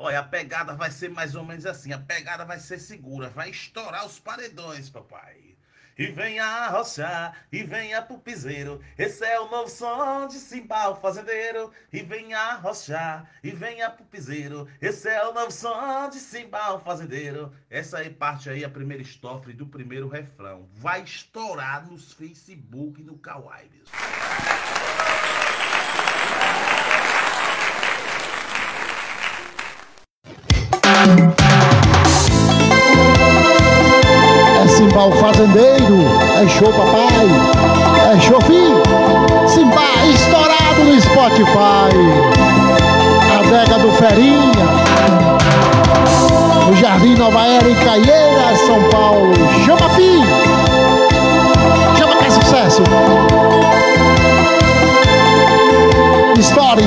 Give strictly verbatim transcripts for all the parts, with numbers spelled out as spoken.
Olha, a pegada vai ser mais ou menos assim, a pegada vai ser segura, vai estourar os paredões, papai. E venha arrochar, e venha pro piseiro, esse é o novo som de Simba o fazendeiro. E venha arrochar, e venha pro piseiro, esse é o novo som de Simba o fazendeiro. Essa aí parte aí, a primeira estrofe do primeiro refrão. Vai estourar nos Facebook e no Kawaii. É Simba o fazendeiro, é show papai, é show filho. Simba estourado no Spotify. Adega do Ferinha, no Jardim Nova Era, em Caieiras, São Paulo. Chama filho, chama que é sucesso. Story.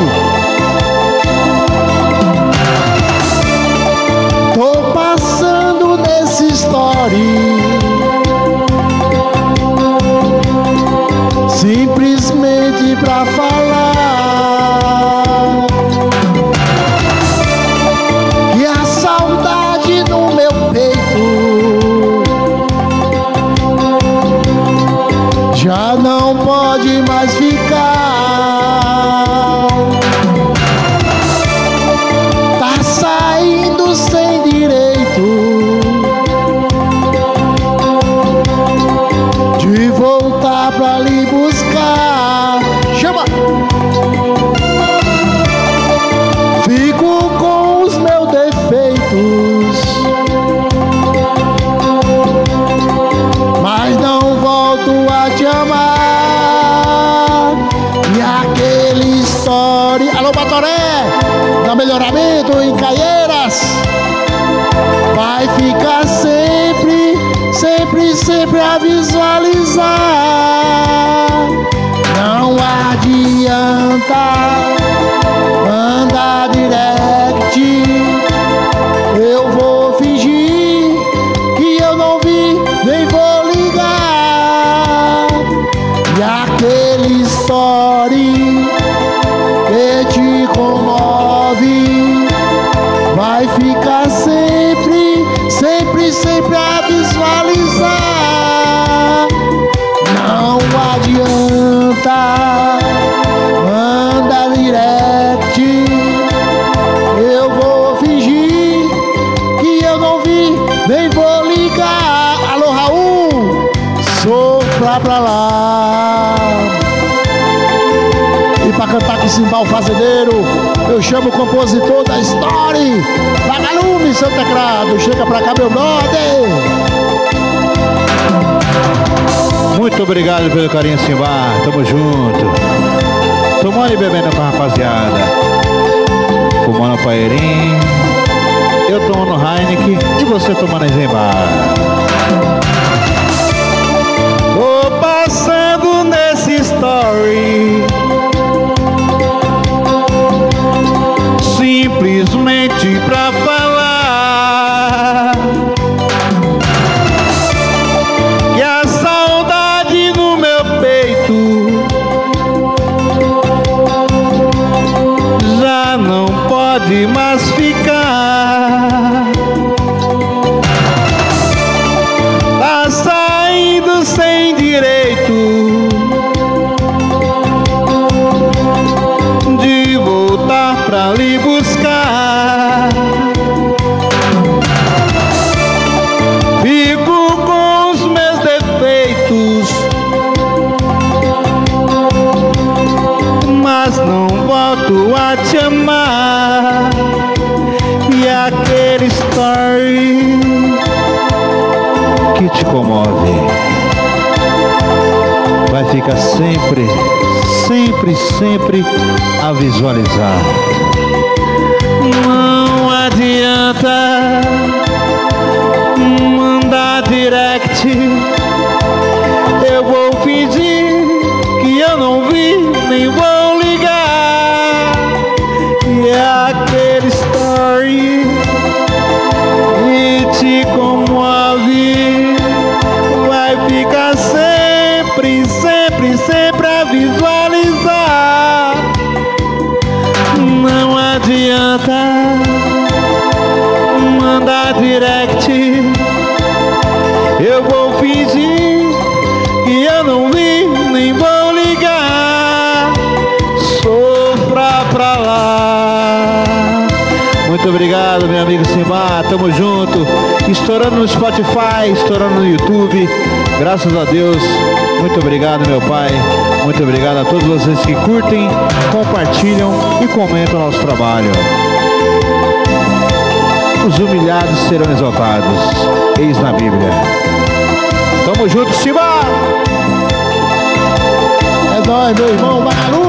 Tô passando nesse story, simplesmente pra falar que a saudade no meu peito já não pode mais ficar. Tá saindo sem direito de voltar pra lhe buscar. Chama! Fico com os meus defeitos, mas não volto a te amar. E aquele story, alô Batoré, da Melhoramento em Caieiras, vai ficar sempre, sempre, sempre a visualizar. Não adianta mandar direct, eu vou fingir que eu não vi, nem vou ligar. E aquele story que te comove vai ficar sempre, sempre, sempre a visualizar. Não adianta manda direct, eu vou fingir que eu não vi, nem vou ligar. Alô Raul, sopra pra lá. E pra cantar com Simba o fazendeiro, eu chamo o compositor da Story, Vagalume, seu teclado. Chega pra cá, meu brother. Muito obrigado pelo carinho, Simba. Tamo junto. Tomando e bebendo com a rapaziada. Fumando paeirinho. Eu tomando Heineken e você tomando Eisenbar. Tô passando nesse story, simplesmente pra falar que a saudade no meu peito já não pode mais ficar. Tá saindo sem direito de voltar pra lhe buscar. Fico com os meus defeitos, mas não volto a te amar. E aquele story que te comove vai ficar sempre, sempre, sempre a visualizar. Não adianta mandar direct, eu vou fingir que eu não vi, nem vou ligar. E aquele story que te comove vai ficar sempre, sempre, sempre a visualizar. Não na direct. Eu vou fingir que eu não li, nem vou ligar. Sofra pra lá. Muito obrigado, meu amigo Simba. Tamo junto. Estourando no Spotify, estourando no YouTube. Graças a Deus. Muito obrigado, meu pai. Muito obrigado a todos vocês que curtem, compartilham e comentam nosso trabalho. Os humilhados serão exaltados. Eis na Bíblia. Tamo junto, Simba! É nóis, meu irmão Malu.